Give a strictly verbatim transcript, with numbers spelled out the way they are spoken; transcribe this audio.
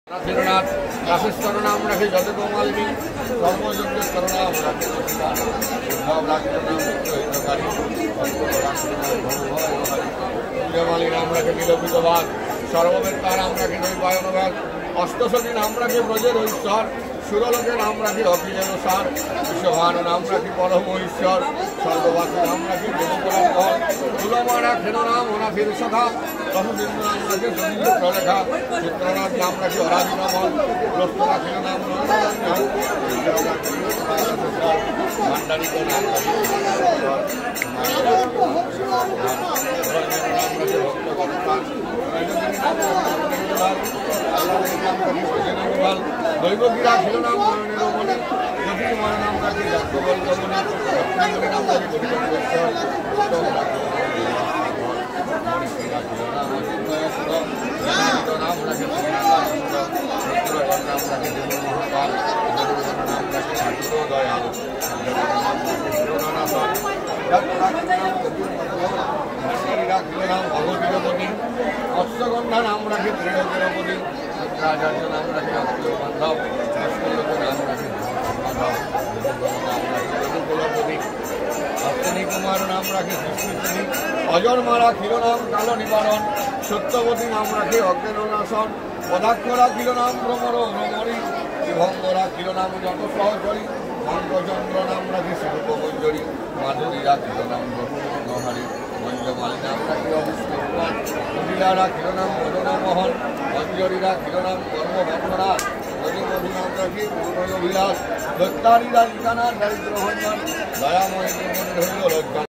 নাথ রাশেশ্বর নাম রাখি যত কমালিনী কর্মযজ্ঞেশ্বর নাম রাখি উদ্ধব রাখিল নাম হিতকারী সূর্যমালী নাম রাখে বিলোপিত বাদ সর্ববেত্তা নাম রাখি নৈবায়নবাদ অষ্টশতী নাম রাখি ব্রজের ঐশ্বর সুরলোকে নাম রাখি অখিলের সার বিশ্বভান নাম রাখি পরম ঈশ্বর স্বর্গবাসী নাম রাখি দেবপুরাঙ্কর তুলমারা খেন নাম অনাথির সখা রসবিন্দু নাম রাখি সুনীল প্রলেখা চিত্রনাথ নাম রাখি অরাধীনমন প্রস্ত রাখিল নাম ভান্ডারিক নাম রাখি দৈবকী রাখিল নাম নয়নের রমণী জ্যোতির্ময় নাম রাখি যাজ্ঞবল্লভনী লক্ষ্মীমণি নাম রাখি গরিবেশ্বর নাম রাখি নাম রাখি মহাকাল নাম রাখি ঠাকুর দয়াল রাখিল নাম ভগবীরপতি মৎস্যগন্ধা নাম রাখি ত্রিলোকেরপতি শুক্রাচার্য নাম রাখি অক্ষয় বান্ধব ভাস্করলোক নাম রাখি মাধব নাম রাখি যদুকুলপতি অশ্বিনী কুমার নাম রাখি সুস্মিতি অজন্মারা ক্ষীর নাম কালো নিবারণ সত্যবতী নাম রাখি অজ্ঞাননাশন পদাক্ষ রাখিল নাম ভ্রমর ভ্রমরী বিভঙ্গ রাখিল নাম যত সহচরী মন্ত্রচন্দ্র নাম রাখি শিল্পমঞ্জরী মাধুরী রাখিল নাম গহারী মঞ্জমালী নাম রাখি অবিষ্ণুমান সুশীলা রাখিল নাম মদনা মোহন মঞ্জরী রাখিল নাম কর্মবন্ধনা মধুমধু নাম রাখি পূর্ণবিলাস দত্তারী রাধিকা নাম দারিদ্র হঞ্জন দয়াময় হইল লজ্জা।